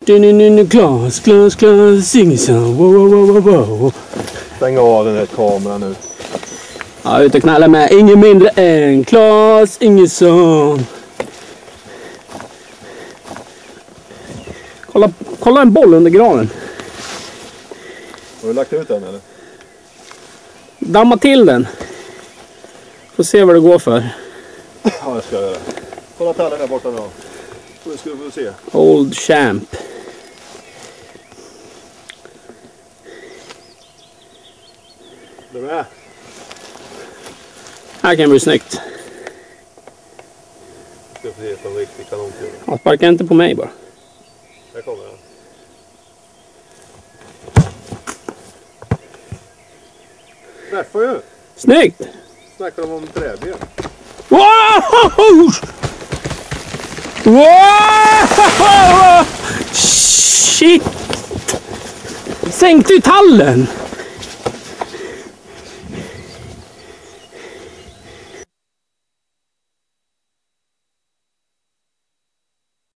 Klas, Ingesson. Wow. Stäng av den här kameran nu. Ja, ute och knallar med ingen mindre än Klas Ingesson. Kolla en boll under granen. Har du lagt ut den eller? Damma till den. Får se vad det går för. Ja, jag ska göra det. Kolla tallen där borta nu. Så ska du få se. Old champ. Du med? Här kan det bli snyggt. Ska få se en riktig kanonkul. Ja, sparka inte på mig bara. Här kommer den. Träffar ju. Snyggt! Snackar de om träben. Wow! Wow! Shit! Sänkte ju tallen!